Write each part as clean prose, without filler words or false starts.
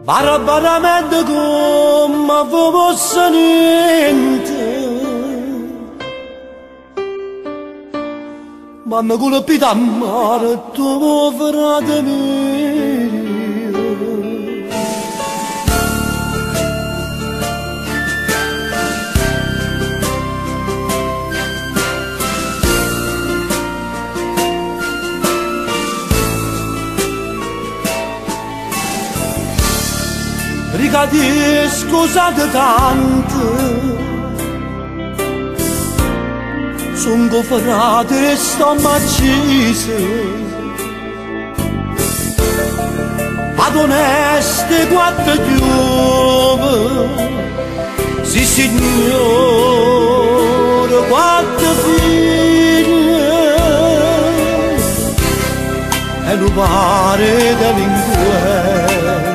Barabaramente come fosse niente, ma mi colpita a mare tuo frate mio. Brigati, scusate tanto, son goffrate e sto macise, ad oneste quattro chiume, sì signore, quattro figlie, e lo pare delinquente.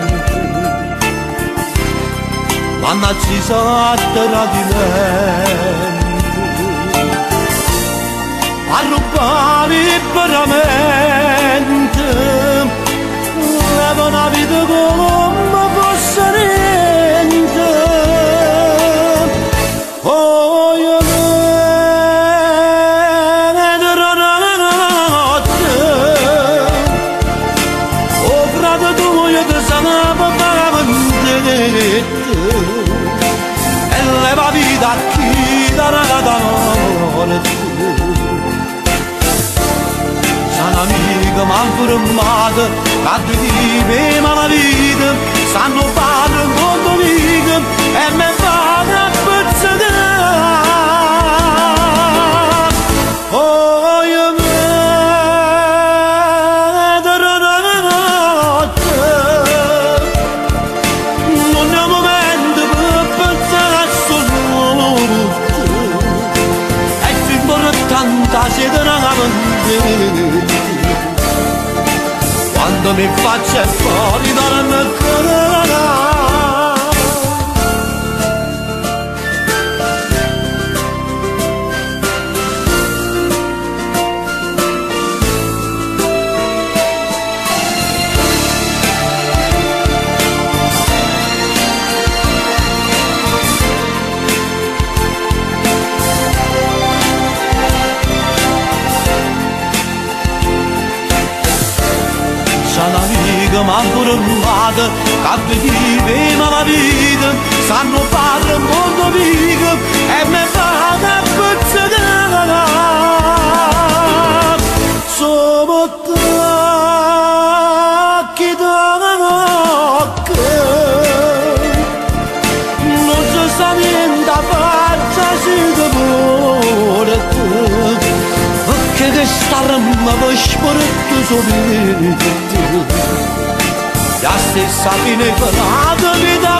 Mannaggia sotto tradimento, a rubare veramente, leva una vita come fosse niente. Oh, io nella notte, oh frate tu io ti sanavo veramente. Leva vita a chi darà da morte. Sono amiche ma formate, che vive ma la vita, sanno fare un mondo amico e me fanno a pezzare. Oh, io vedo la notte, non è un momento per pensare a tanta sede quando mi faccio fuori dalla natura. Ma formate, che vive ma la vita, sanno fare un mondo amico e me fanno a pezzare. Sono tacchi da notte, non si sa niente a faccia si vuole, che starma per sporto sopra. La stessa fine per la vita